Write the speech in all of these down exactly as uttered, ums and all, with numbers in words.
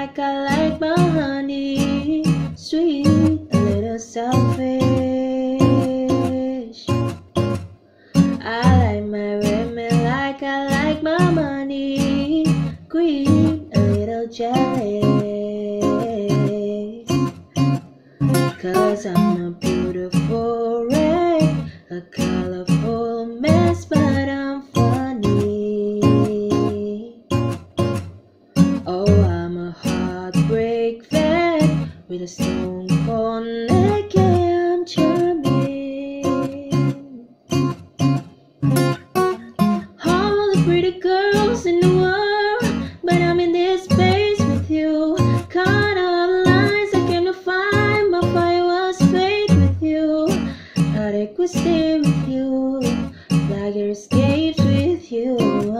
like I like my honey, sweet, a little selfish. I like my women like I like my money, green, a little jealous. Cause I'm a beautiful wreck, a colorful mess, but I'm funny. Oh, I'm a heartbreak vet with a stone cold neck, and I'm charming. All the pretty girls in the world, but I'm in this space with you. Caught all the lines I came to find, my fire was fake with you. Thought it could stay with you, like it escapes with you.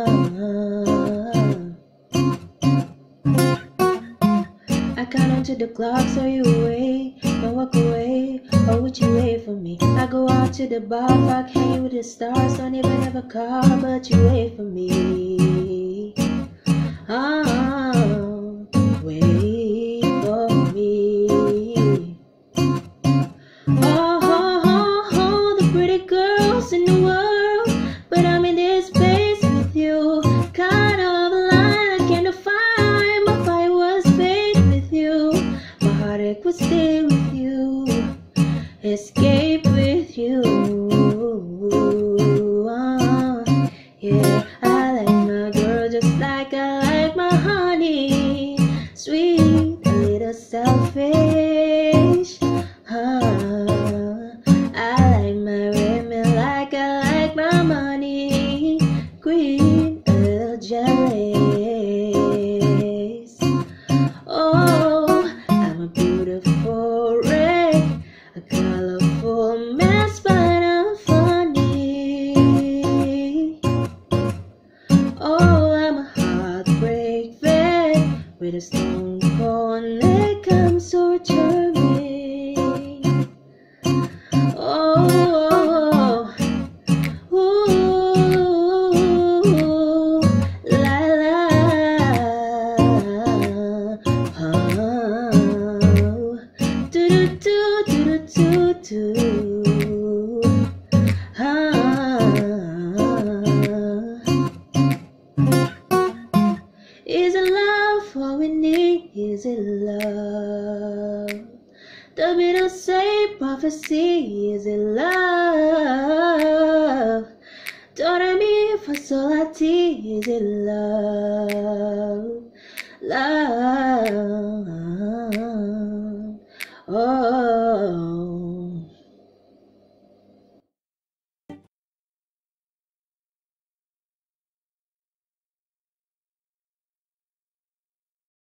I count onto the clock, so you wait, don't walk away, or would you wait for me? I go out to the bar, fuck, hang with the stars, don't even have a car, but you wait for me. Oh, wait for me. Oh, oh, oh, oh, the pretty girls in the world, but I'm in this space with you. Caught all the line I came to find, my fire was fake with you. My heartache would stay with you, escape with you. Oh, yeah, I like my girl just like I like my honey, sweet, a little selfish. Oh, I like my women like I like my money, green, a little jealous. Oh, I'm a beautiful wreck, a colorful mess, but I'm funny. Oh, I'm a heartbreak vet with a stone cold neck, I'm so charming. Oh, ooh, la la, oh, do do do do do do, ah. Is it love all we need? Is it love? The Beatles say prophecy. Is it love? Do re mi fa sol la ti. Is it love? Love. Oh.